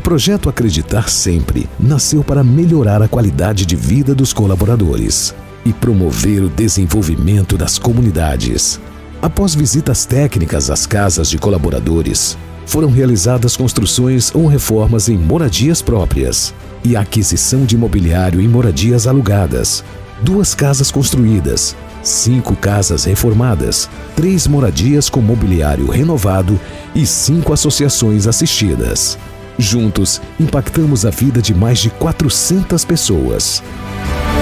projeto Acreditar Sempre nasceu para melhorar a qualidade de vida dos colaboradores e promover o desenvolvimento das comunidades. Após visitas técnicas às casas de colaboradores, foram realizadas construções ou reformas em moradias próprias e a aquisição de mobiliário em moradias alugadas, 2 casas construídas, 5 casas reformadas, 3 moradias com mobiliário renovado e 5 associações assistidas. Juntos, impactamos a vida de mais de 400 pessoas.